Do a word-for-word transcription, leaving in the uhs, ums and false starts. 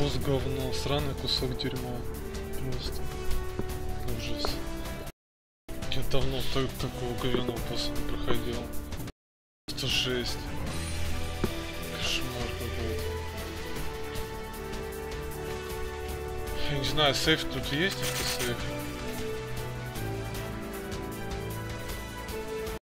Босс говно, сраный кусок дерьма. Просто ужас. Я давно так, такого говяного босса не проходил. Это жесть. Кошмар какой-то. Я не знаю, сейф тут есть, автосейф?